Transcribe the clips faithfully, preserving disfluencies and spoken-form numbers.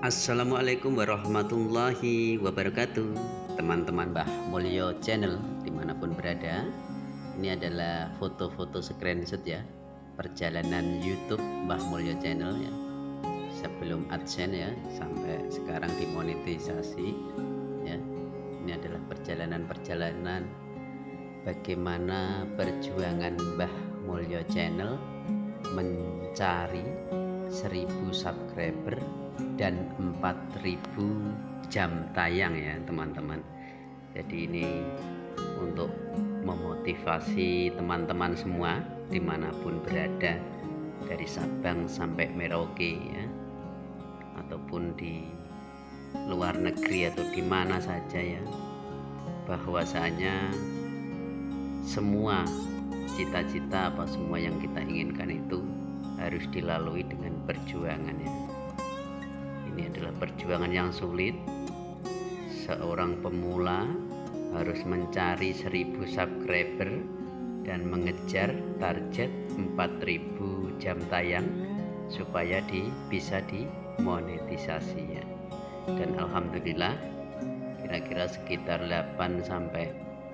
Assalamualaikum warahmatullahi wabarakatuh, teman-teman Mbah Mulyo Channel dimanapun berada. Ini adalah foto-foto screenshot ya, perjalanan YouTube Mbah Mulyo Channel ya, sebelum AdSense ya, sampai sekarang dimonetisasi ya. Ini adalah perjalanan-perjalanan bagaimana perjuangan Mbah Mulyo Channel mencari seribu subscriber dan empat ribu jam tayang ya teman-teman. Jadi ini untuk memotivasi teman-teman semua dimanapun berada, dari Sabang sampai Merauke ya, ataupun di luar negeri atau di mana saja ya, bahwasanya semua cita-cita apa semua yang kita inginkan itu harus dilalui dengan perjuangan ya. Ini adalah perjuangan yang sulit. Seorang pemula harus mencari seribu subscriber dan mengejar target empat ribu jam tayang supaya di, bisa dimonetisasi ya. Dan alhamdulillah kira-kira sekitar delapan sampai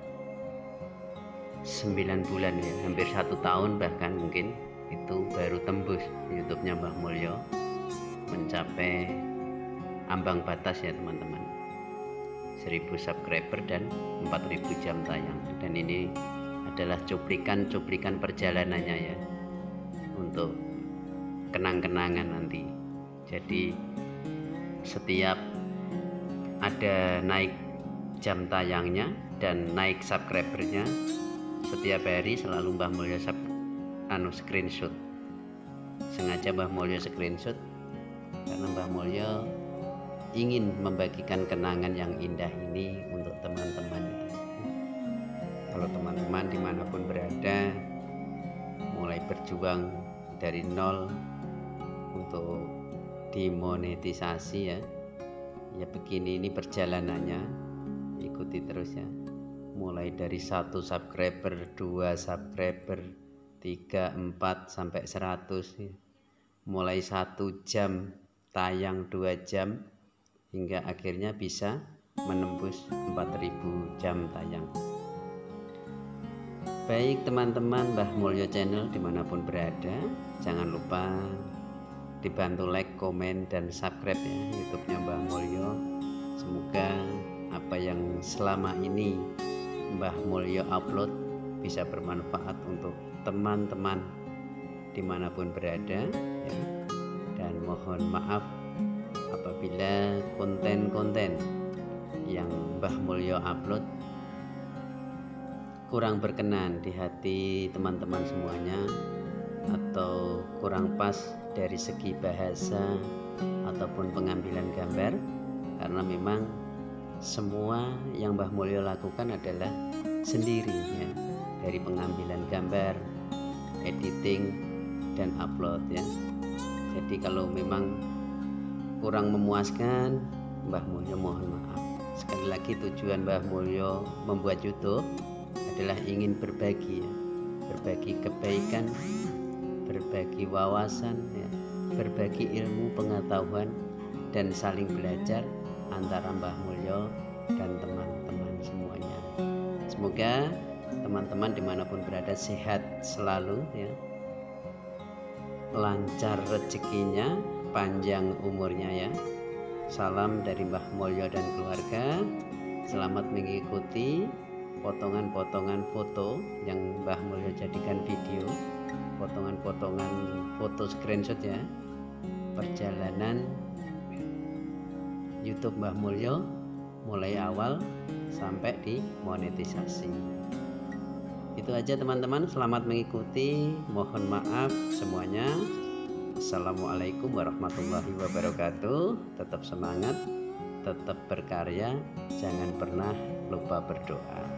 sembilan bulan ya, hampir satu tahun bahkan mungkin, itu baru tembus YouTube-nya Mbah Mulyo mencapai ambang batas ya teman-teman, seribu subscriber dan empat ribu jam tayang. Dan ini adalah cuplikan-cuplikan perjalanannya ya, untuk kenang-kenangan nanti. Jadi setiap ada naik jam tayangnya dan naik subscribernya, setiap hari selalu Mbah Mulyo sub, anu screenshot. Sengaja Mbah Mulyo screenshot karena Mbah Mulyo ingin membagikan kenangan yang indah ini untuk teman-teman. Kalau teman-teman dimanapun berada mulai berjuang dari nol untuk dimonetisasi ya, ya begini ini perjalanannya, ikuti terus ya. Mulai dari satu subscriber, dua subscriber, tiga, empat sampai seratus ya. Mulai satu jam tayang, dua jam, hingga akhirnya bisa menembus empat ribu jam tayang. Baik teman-teman Mbah Mulyo Channel dimanapun berada, jangan lupa dibantu like, komen, dan subscribe ya YouTube-nya Mbah Mulyo. Semoga apa yang selama ini Mbah Mulyo upload bisa bermanfaat untuk teman-teman dimanapun berada ya. Dan mohon maaf apabila konten-konten yang Mbah Mulyo upload kurang berkenan di hati teman-teman semuanya, atau kurang pas dari segi bahasa ataupun pengambilan gambar, karena memang semua yang Mbah Mulyo lakukan adalah sendiri ya, dari pengambilan gambar, editing, dan upload ya. Jadi kalau memang kurang memuaskan, Mbah Mulyo mohon maaf. Sekali lagi tujuan Mbah Mulyo membuat YouTube adalah ingin berbagi ya, berbagi kebaikan, berbagi wawasan ya, berbagi ilmu pengetahuan, dan saling belajar antara Mbah Mulyo dan teman-teman semuanya. Semoga teman-teman dimanapun berada sehat selalu ya, lancar rezekinya, panjang umurnya ya. Salam dari Mbah Mulyo dan keluarga. Selamat mengikuti potongan-potongan foto yang Mbah Mulyo jadikan video, potongan-potongan foto screenshot ya, perjalanan YouTube Mbah Mulyo mulai awal sampai di monetisasi. Itu aja teman-teman, selamat mengikuti, mohon maaf semuanya. Assalamualaikum warahmatullahi wabarakatuh. Tetap semangat, tetap berkarya, jangan pernah lupa berdoa.